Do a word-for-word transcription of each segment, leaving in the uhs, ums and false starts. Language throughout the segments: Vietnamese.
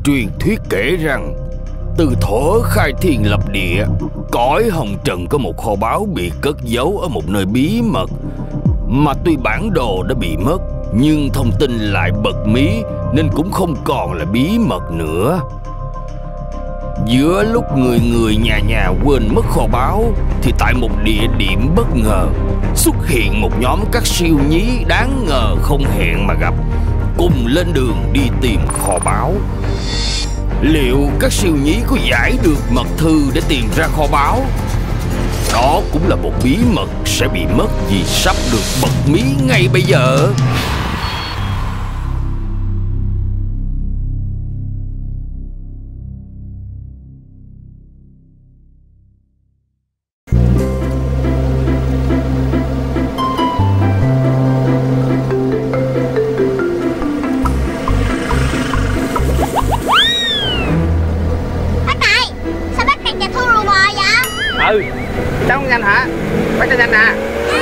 Truyền thuyết kể rằng từ thuở khai thiên lập địa, cõi hồng trần có một kho báu bị cất giấu ở một nơi bí mật, mà tuy bản đồ đã bị mất nhưng thông tin lại bật mí, nên cũng không còn là bí mật nữa. Giữa lúc người người nhà nhà quên mất kho báu, thì tại một địa điểm bất ngờ xuất hiện một nhóm các siêu nhí đáng ngờ không hẹn mà gặp, cùng lên đường đi tìm kho báu. Liệu các siêu nhí có giải được mật thư để tìm ra kho báu? Đó cũng là một bí mật sẽ bị mất vì sắp được bật mí ngay bây giờ. Ừ, sao không nhanh hả? Phải cho nhanh nè.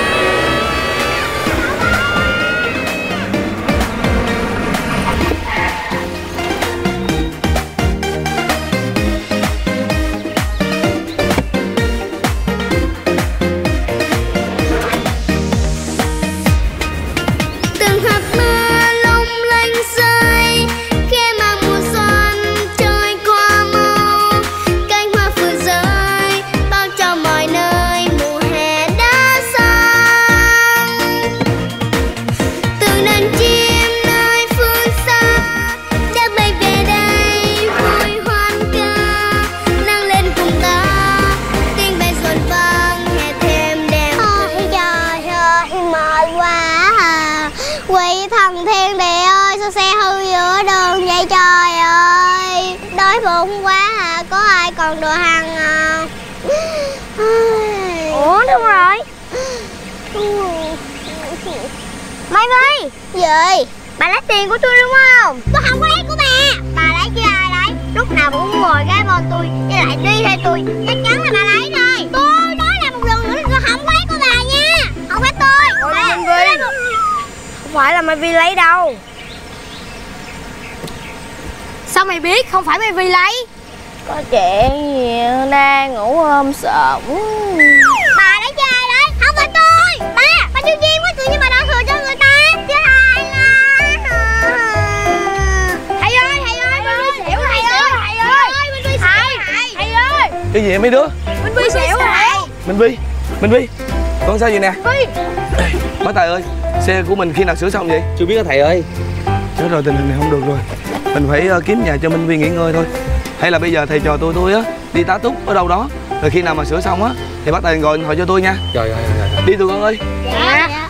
Bụng quá à, có ai còn đồ ăn à? Ủa đúng rồi. Mai Vy. Gì? Bà lấy tiền của tôi đúng không? Tôi không có lấy của bà. Bà lấy chứ ai lấy? Lúc nào bà cũng ngồi cái bên tôi với lại đi theo tôi, chắc chắn là bà lấy rồi. Tôi nói là một lần nữa tôi không có lấy của bà nha. Không phải tôi. Ủa là Mai Vy. Không phải là Mai Vy lấy đâu. Sao mày biết không phải Mai Vy lấy? Có trẻ gì đang ngủ ôm sợ. Bà lấy cho ai đấy? Không phải tôi. Bà, bà chưa chiêm quá tự nhiên bà đổ thừa cho người ta. Chứ ai là... Thầy ơi, thầy ơi, Minh Vy xỉu, thầy ơi, thầy ơi. Minh Vy xỉu, thầy ơi. Cái gì mấy đứa? Minh Vy xỉu thầy. Minh Vy, Minh Vy, con sao vậy nè? Bác Tài ơi, xe của mình khi nào sửa xong vậy? Chưa biết đó thầy ơi. Chết rồi, tình hình này không được rồi. Mình phải uh, kiếm nhà cho Minh Vy nghỉ ngơi thôi. Hay là bây giờ thầy trò tôi tôi á đi tá túc ở đâu đó, rồi khi nào mà sửa xong á thì bác Tài gọi điện thoại cho tôi nha. Rồi rồi rồi, rồi. Đi tụi con ơi. Dạ, dạ.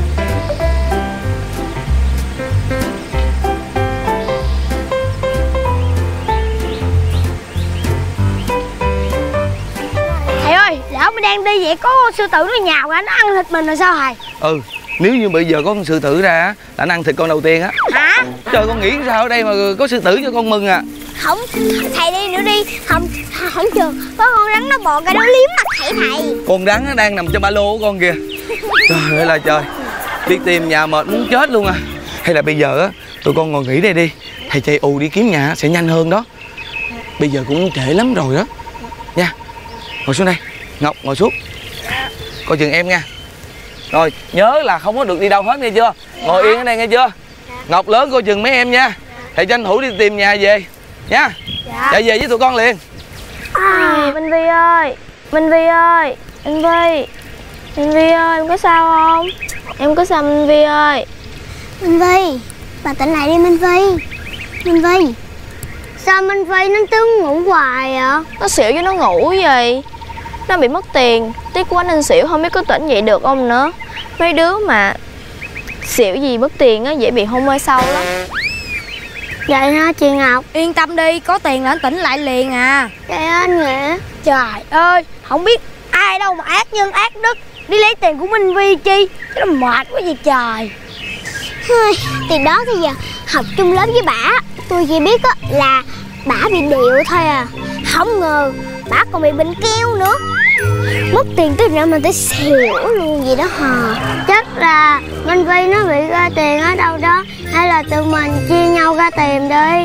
Thầy ơi, lỡ mình đang đi vậy có sư tử nó nhào ra nó ăn thịt mình rồi sao thầy? Ừ, nếu như bây giờ có con sư tử ra á là nó ăn thịt con đầu tiên á. Hả? Trời, con nghĩ sao ở đây mà có sư tử cho con mừng à? Không, thầy đi nữa đi. Không, không chừng có con rắn nó bò cái đó liếm mặt thầy thầy. Con rắn nó đang nằm trong ba lô của con kìa. Trời ơi là trời, đi tìm nhà mệt muốn chết luôn à. Hay là bây giờ á tụi con ngồi nghỉ đây đi, thầy chạy ù đi kiếm nhà sẽ nhanh hơn đó. Bây giờ cũng trễ lắm rồi đó nha. Ngồi xuống đây, Ngọc ngồi xuống, coi chừng em nha. Rồi nhớ là không có được đi đâu hết nghe chưa? Ngồi yên ở đây nghe chưa? Ngọc lớn coi chừng mấy em nha. Thầy tranh thủ đi tìm nhà về nha. Dạ. Chạy về với tụi con liền. À, Minh Vy ơi, Minh Vy ơi, Minh Vy, Minh Vy ơi, em có sao không? Em có sao Minh Vy ơi? Minh Vy, bà tỉnh lại đi Minh Vy. Minh Vy, sao Minh Vy nó cứ ngủ hoài vậy? Nó xỉu chứ nó ngủ gì. Nó bị mất tiền, tiếc quá nên xỉu, không biết có tỉnh dậy được không nữa. Mấy đứa mà xỉu gì mất tiền á dễ bị hôn mê sâu lắm. Vậy hả chị Ngọc? Yên tâm đi, có tiền là anh tỉnh lại liền à. Vậy anh Nghĩa. Trời ơi, không biết ai đâu mà ác nhân ác đức đi lấy tiền của Minh Vy chi. Nó mệt quá vậy trời. Thì đó thì giờ học chung lớp với bả, tôi chỉ biết á là bả bị điệu thôi à. Không ngờ bả còn bị bệnh keo nữa. Mất tiền tới nữa mà tới xỉu luôn vậy đó hả? Chắc là Minh Vy nó bị ra tiền ở đâu đó, hay là tụi mình chia nhau ra tìm đi.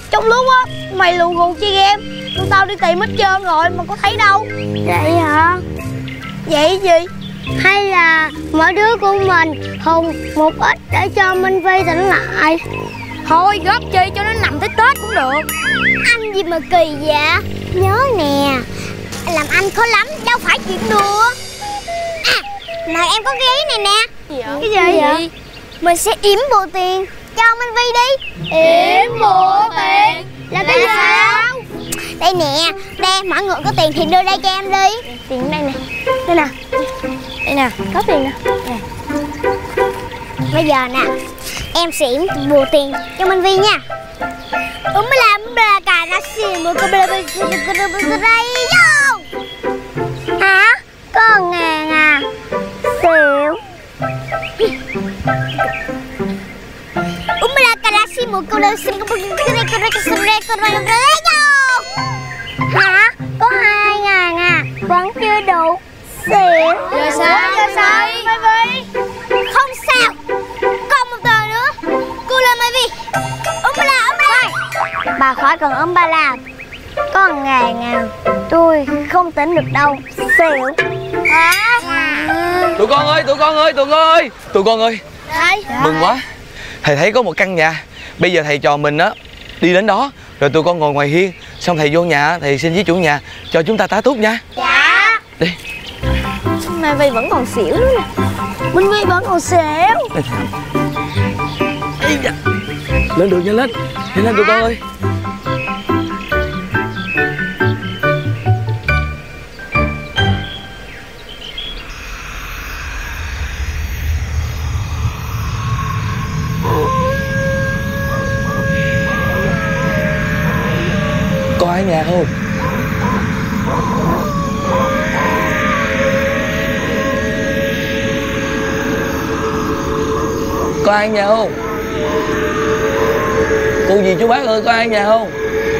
Trong lúc á mày lù gù chơi game, tụi tao đi tìm hết trơn rồi mà có thấy đâu. Vậy hả? Vậy gì? Hay là mỗi đứa của mình hùng một ít để cho Minh Vi tỉnh lại? Thôi góp chi cho nó nằm tới Tết cũng được. Anh gì mà kỳ vậy? Nhớ nè, làm anh khó lắm, đâu phải chuyện đùa. À, này em có cái ý này nè. Gì vậy? Cái gì vậy? Mình sẽ yểm bộ tiền cho Minh Vi đi. Yểm bộ tiền? Là cái sao? Đây nè, đây mọi người có tiền thì đưa đây cho em đi. Tiền đây nè. Đây nè. Đây nè, có tiền nè. Nè. Bây giờ nè, em sẽ yểm bộ tiền cho Minh Vi nha. Ủa mới làm bà cả ra xì một cái bê bê đây vô. Hả? Có ngàn à? Xỉu. Ủa mới là cả ra xì một cái bê bê đây vô. Hả? Có hai ngàn à? Vẫn chưa đủ. Xỉu. Giờ sao? Giờ sao? Không sao. Còn một tờ nữa. Cô lên Mai Vi. Ôm ba la, ôm ba la. Bà khỏi cần ôm ba la. Có ngày nào tôi không tỉnh được đâu. Xỉu. Hả? Tụi con ơi, tụi con ơi, tụi con ơi. Tụi con ơi. Đây. Mừng quá. Thầy thấy có một căn nhà. Bây giờ thầy trò mình á đi đến đó, rồi tụi con ngồi ngoài hiên, xong thầy vô nhà, thầy xin với chủ nhà cho chúng ta tá túc nha. Dạ. Đi. Mai Vi vẫn còn xỉu nữa nè. Minh Vi vẫn còn xỉu. Lên được, nhanh lên. Nhanh lên tụi con ơi. Có ai nhà không? Có ai nhà không? Cô dì chú bác ơi, có ai nhà không?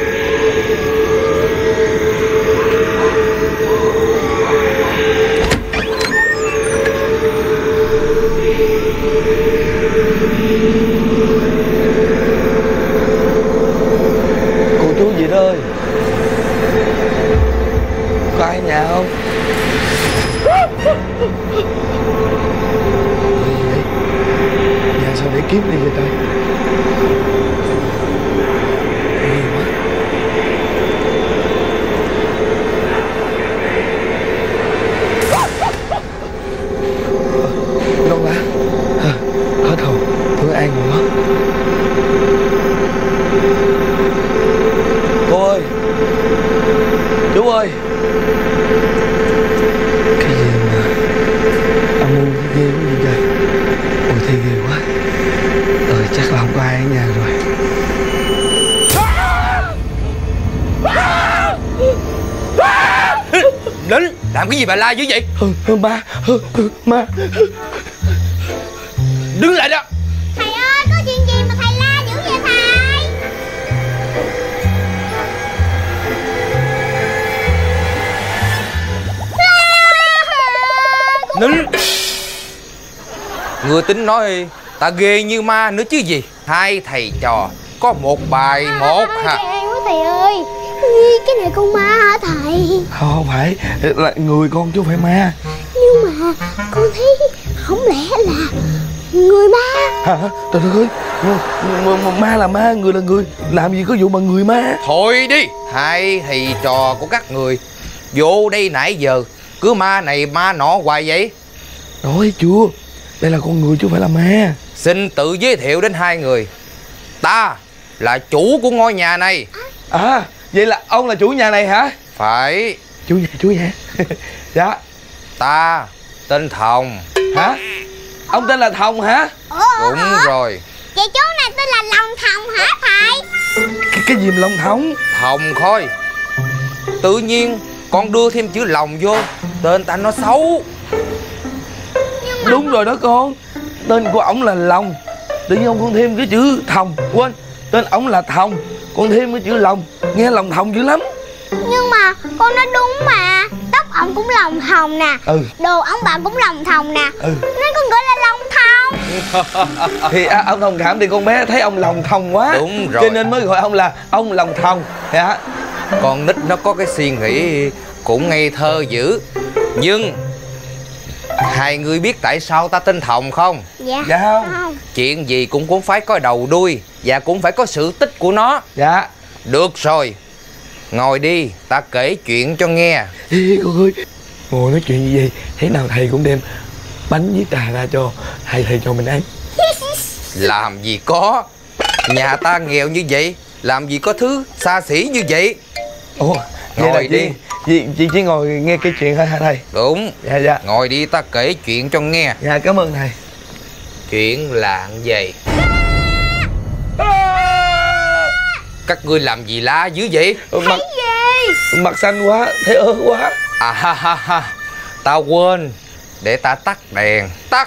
Cô chú gì đó ơi, có ai nhà không? Nhà sao để kiếm đi vậy trời? Đâu ra? Hết hồn, tôi an rồi đó. Cô ơi, chú ơi. Cái gì mà âm mưu ghê quá vậy trời? Ôi thì ghê quá. Ờ chắc là không có ai ở nhà rồi. Lính, làm cái gì bà la dữ vậy? Ừ, ma, ma. Đứng lại đó. Thầy ơi, có chuyện gì mà thầy la dữ vậy thầy? Nín. Người tính nói ta ghê như ma nữa chứ gì. Hai thầy trò có một bài một hả? Ghê quá thầy ơi. Cái này con ma hả thầy? Không, không phải, là người con chứ không phải ma. Nhưng mà con thấy không lẽ là người ma? Hả? Trời ơi, ma, ma, ma là ma, người là người. Làm gì có vụ mà người ma. Thôi đi. Hai thầy trò của các người vô đây nãy giờ cứ ma này ma nọ hoài vậy. Nói chưa, đây là con người chứ không phải là ma. Xin tự giới thiệu đến hai người. Ta là chủ của ngôi nhà này. À, vậy là ông là chủ nhà này hả? Phải. Chủ nhà, chủ nhà. Dạ. Ta tên Thòng. Hả? Ông tên là Thòng hả? Ủa, Đúng ủa? rồi. Vậy chú này tên là Lòng Thòng hả thầy? Cái, cái gì mà Long Thống? Thòng khôi. Tự nhiên con đưa thêm chữ lòng vô, tên ta nó xấu. Đúng rồi đó con. Tên của ổng là Lòng. Tự nhiên ông con thêm cái chữ Thòng. Quên, tên ổng là Thòng, con thêm cái chữ Lòng. Nghe lòng thòng dữ lắm. Nhưng mà con nói đúng mà. Tóc ổng cũng lòng thòng nè. Ừ. Đồ ống bạn cũng lòng thòng nè. Ừ. Nên con gọi là Lòng Thòng. Thì à, ông thông cảm thì con bé thấy ông lòng thông quá. Đúng rồi. Cho nên mới gọi ông là ông lòng thông. Dạ. Con nít nó có cái suy nghĩ cũng ngây thơ dữ. Nhưng hai người biết tại sao ta tên Thòng không? Dạ. Dạ không. Chuyện gì cũng cũng phải có đầu đuôi và cũng phải có sự tích của nó. Dạ. Được rồi, ngồi đi, ta kể chuyện cho nghe. Ê, con ơi, ngồi nói chuyện gì vậy? Thế nào thầy cũng đem bánh với trà ra cho hai thầy cho mình ăn. Làm gì có, nhà ta nghèo như vậy, làm gì có thứ xa xỉ như vậy. Ủa, ngồi đi. Chị, chị chỉ ngồi nghe cái chuyện hả thầy? Đúng. Dạ dạ. Ngồi đi, ta kể chuyện cho nghe. Dạ cảm ơn thầy. Chuyện là vậy. Các ngươi làm gì la dữ vậy? Mặt, mặt xanh quá, thấy ớn quá. À ha ha ha, ta quên, để ta tắt đèn. Tắt.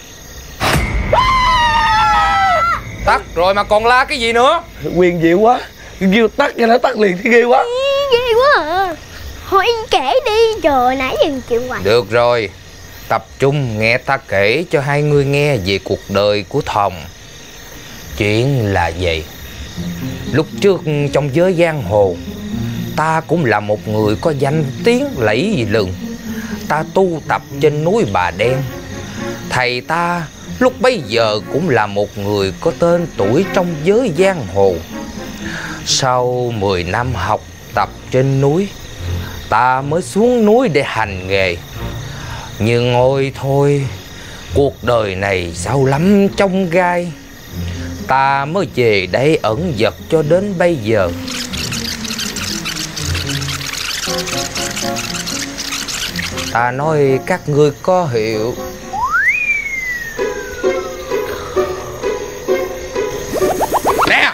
Tắt rồi mà còn la cái gì nữa? Quyền diệu quá, kêu tắt cho nó tắt liền thì ghê quá. Ghê quá à. Thôi kể đi, trời nãy giờ chịu hoài. Được rồi, tập trung nghe ta kể cho hai người nghe về cuộc đời của Thòng. Chuyện là vậy. Lúc trước trong giới giang hồ, ta cũng là một người có danh tiếng lẫy lừng. Ta tu tập trên núi Bà Đen. Thầy ta lúc bấy giờ cũng là một người có tên tuổi trong giới giang hồ. Sau mười năm học tập trên núi, ta mới xuống núi để hành nghề. Nhưng ôi thôi, cuộc đời này sao lắm trong gai. Ta mới về đây ẩn dật cho đến bây giờ. Ta nói các ngươi có hiểu. Nè!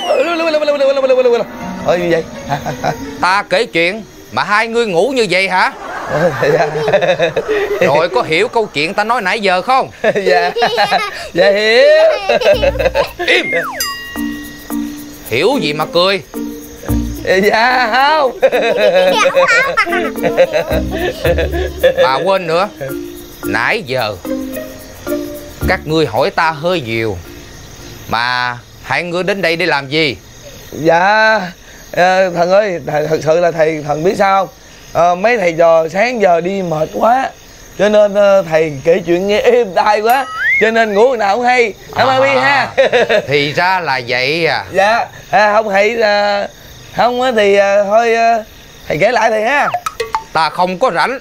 Ôi gì vậy? Ta kể chuyện mà hai ngươi ngủ như vậy hả? Rồi có hiểu câu chuyện ta nói nãy giờ không? Dạ. Dạ hiểu. Im. Hiểu gì mà cười? Dạ không. Bà quên nữa, nãy giờ các ngươi hỏi ta hơi nhiều, mà hai ngươi đến đây để làm gì? Dạ à, thần ơi, th thật sự là thầy thần biết sao à, mấy thầy trò sáng giờ đi mệt quá, cho nên à, thầy kể chuyện nghe êm tai quá, cho nên ngủ nào cũng hay. Cảm ơn Bi ha. Thì ra là vậy à. Dạ à, không thầy à, không thì à, thôi à, thầy kể lại thầy ha. Ta không có rảnh.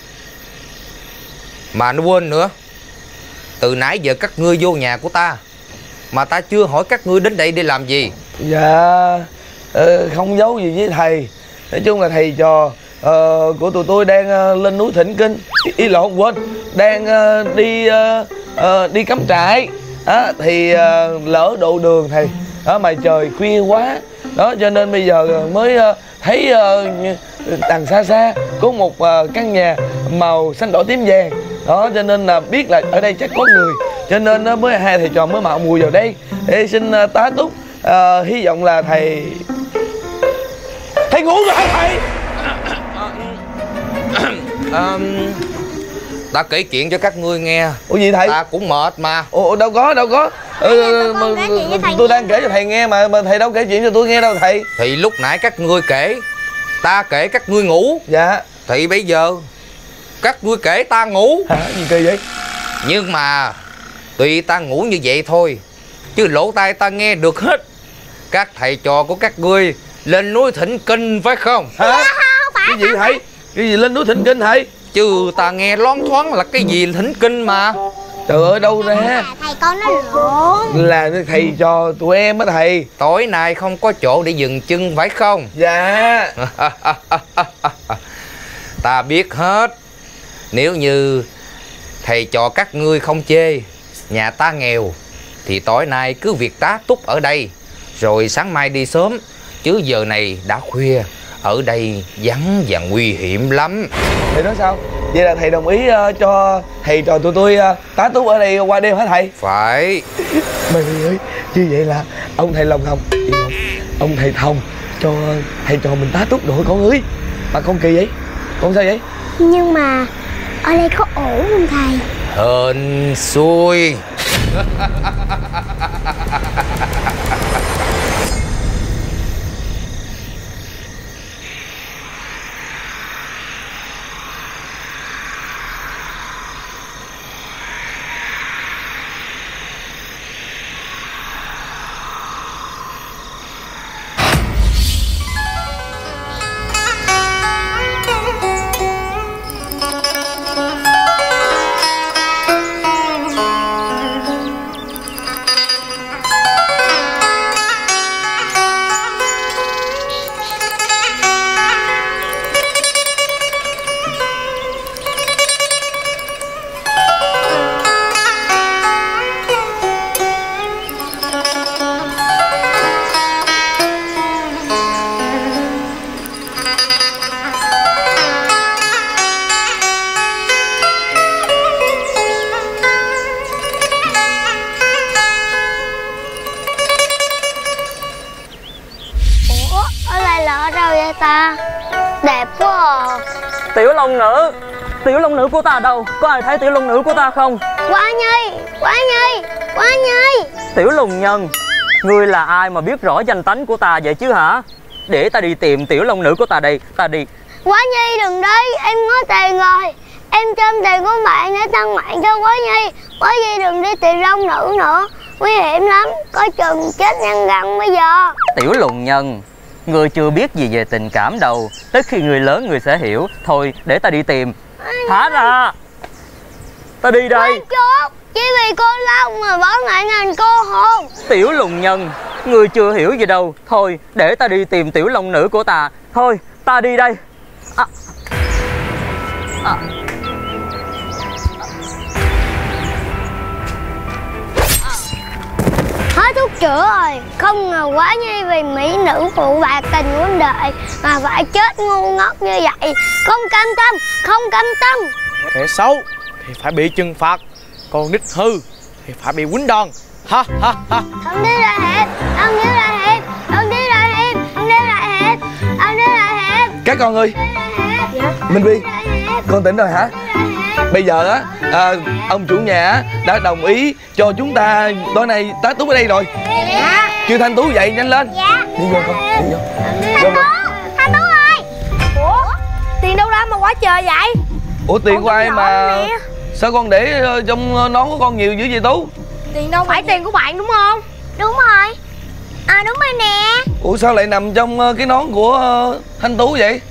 Mà nó quên nữa, từ nãy giờ các ngươi vô nhà của ta mà ta chưa hỏi các ngươi đến đây để làm gì. Dạ ờ, không giấu gì với thầy. Nói chung là thầy trò ờ, của tụi tôi đang ờ, lên núi thỉnh kinh. Ý, ý lộn quên, đang ờ, đi ờ, ờ, đi cắm trại đó, thì ờ, lỡ độ đường thầy đó, mà trời khuya quá đó, cho nên bây giờ mới ờ, thấy ờ, đằng xa xa có một ờ, căn nhà màu xanh đỏ tím vàng đó, cho nên là biết là ở đây chắc có người, cho nên nó mới hai thầy trò mới mạo mùi vào đây để xin uh, tá túc. Uh, hy vọng là thầy thầy ngủ rồi hả thầy? à, ta kể chuyện cho các ngươi nghe. Ủa gì thầy? Ta cũng mệt mà. Ủa đâu có đâu có. Ừ, mà, tôi đang kể cho thầy nghe mà, mà thầy đâu kể chuyện cho tôi nghe đâu thầy. Thì lúc nãy các ngươi kể, ta kể các ngươi ngủ. Dạ. Thì bây giờ các ngươi kể ta ngủ. Hả? Gì kỳ vậy? Nhưng mà tuy ta ngủ như vậy thôi, chứ lỗ tai ta nghe được hết. Các thầy trò của các ngươi lên núi thỉnh kinh phải không? Hả? Cái gì thầy? Cái gì lên núi thỉnh kinh thầy? Chứ ta nghe loáng thoáng là cái gì thỉnh kinh mà. Trời ơi đâu ra? Thầy con nó lộn. Là thầy trò tụi em á thầy. Tối nay không có chỗ để dừng chân phải không? Dạ. Ta biết hết. Nếu như thầy trò các ngươi không chê nhà ta nghèo thì tối nay cứ việc tá túc ở đây, rồi sáng mai đi sớm. Chứ giờ này đã khuya, ở đây vắng và nguy hiểm lắm. Thầy nói sao? Vậy là thầy đồng ý uh, cho thầy trò tụi tôi uh, tá túc ở đây qua đêm hả thầy? Phải. Mày ơi, như vậy là ông thầy lòng Thông, ông thầy Thông cho thầy trò mình tá túc rồi con ơi. Mà con kỳ vậy? Con sao vậy? Nhưng mà ở đây có ổn không thầy? Hên xui. Ta đẹp quá à. Tiểu long nữ, tiểu long nữ của ta đâu? Có ai thấy tiểu long nữ của ta không? Quả Nhi, Quả Nhi, Quả Nhi. Tiểu lùng nhân, ngươi là ai mà biết rõ danh tánh của ta vậy chứ hả? Để ta đi tìm tiểu long nữ của ta đây, ta đi. Quả Nhi đừng đi, em có tiền rồi. Em chôm tiền của bạn để tăng mạng cho Quả Nhi. Quả Nhi đừng đi tìm long nữ nữa, nguy hiểm lắm, có chừng chết nhăn răng bây giờ. Tiểu lùng nhân, người chưa biết gì về tình cảm đâu. Tới khi người lớn người sẽ hiểu. Thôi để ta đi tìm. Thả ra. Ta đi đây. Quên chút, chỉ vì cô Long mà bỏ ngại ngành cô hồn. Tiểu lùng nhân, người chưa hiểu gì đâu. Thôi để ta đi tìm tiểu long nữ của ta. Thôi ta đi đây. À. À. Hết thuốc chữa rồi. Không ngờ Quả Nhi vì mỹ nữ phụ bạc tình huynh đệ mà phải chết ngu ngốc như vậy. Không cam tâm, không cam tâm. Kẻ xấu thì phải bị trừng phạt, còn đích hư thì phải bị quýnh đòn. Ha ha ha. Không đi ra hiệp, không đi ra hiệp, không đi ra hiệp, không đi ra hiệp, không đi ra hiệp. Các con ơi, Minh Vi, con tỉnh rồi hả? Bây giờ á, à, ông chủ nhà á, đã đồng ý cho chúng ta tối nay tá túc ở đây rồi. Dạ. Kêu Thanh Tú dậy nhanh lên. Dạ. Đi vô con, đi vô. Thanh Tú, Thanh Tú ơi. Ủa, tiền đâu ra mà quá trời vậy? Ủa tiền của ai mà sao con để trong nón của con nhiều dữ vậy Tú? Tiền đâu phải tiền của bạn đúng không? Đúng rồi. À đúng rồi nè. Ủa sao lại nằm trong cái nón của Thanh Tú vậy?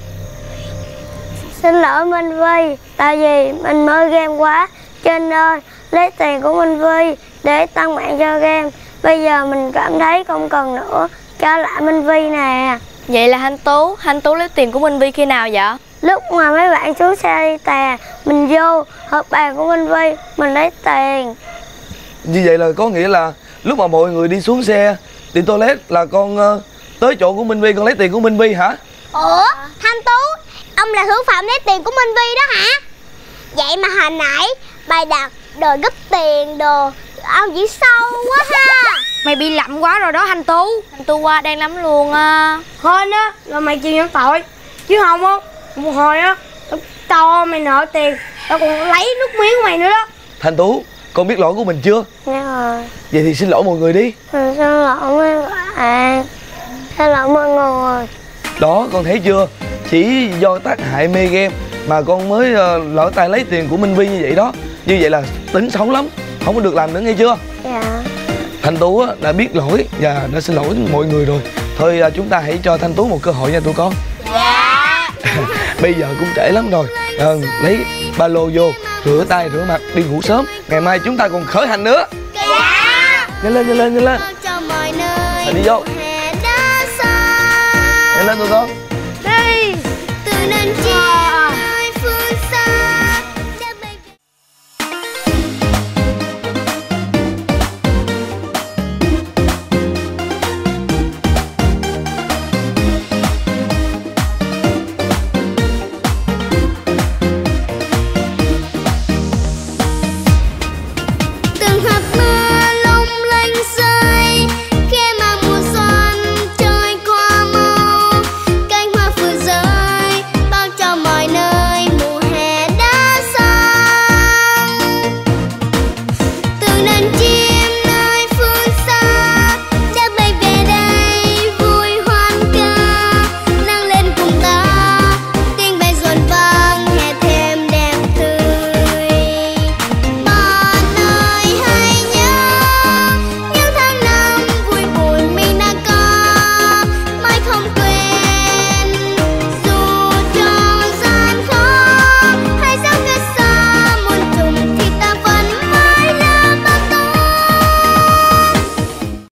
Xin lỗi Minh Vi, tại vì mình mơ game quá cho nên lấy tiền của Minh Vi để tăng mạng cho game. Bây giờ mình cảm thấy không cần nữa, trả lại Minh Vi nè. Vậy là Thanh Tú, Thanh Tú lấy tiền của Minh Vi khi nào vậy? Lúc mà mấy bạn xuống xe đi tè, mình vô hộp bàn của Minh Vi, mình lấy tiền. Như vậy là có nghĩa là lúc mà mọi người đi xuống xe đi toilet là con uh, tới chỗ của Minh Vi, con lấy tiền của Minh Vi hả? Ủa, Thanh Tú, ông là thủ phạm lấy tiền của Minh Vi đó hả? Vậy mà hồi nãy bài đặt đồ gấp tiền đồ, ông chỉ sâu quá ha. Mày bị lậm quá rồi đó Thanh Tú. Thanh Tú qua đen lắm luôn á. Hên á là mày chịu nhận tội, chứ không á một hồi á to mày nợ tiền, tao còn lấy nước miếng của mày nữa đó. Thanh Tú, con biết lỗi của mình chưa? Dạ rồi. Vậy thì xin lỗi mọi người đi. Mình xin lỗi mấy bạn, xin lỗi mọi người. Đó, con thấy chưa? Chỉ do tác hại mê game mà con mới uh, lỡ tay lấy tiền của Minh Vi như vậy đó. Như vậy là tính xấu lắm, không có được làm nữa nghe chưa? Dạ. Thanh Tú á, đã biết lỗi và đã xin lỗi mọi người rồi. Thôi uh, chúng ta hãy cho Thanh Tú một cơ hội nha tụi con. Dạ. Bây giờ cũng trễ lắm rồi. À, lấy ba lô vô, rửa tay, rửa mặt, đi ngủ sớm. Ngày mai chúng ta còn khởi hành nữa. Dạ. Nhanh lên, nhanh lên, nhanh lên. À, đi vô. Nhanh lên tụi con. Đi. Từ nên chi